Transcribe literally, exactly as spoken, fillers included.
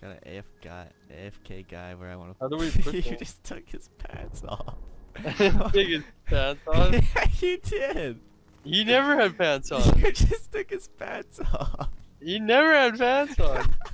got an A F guy, A F K guy where I want to. How do we put You that? just took his pants off. I didn't take his pants on. Yeah, you did. He never had pants on. You just took his pants off. He never had pants on.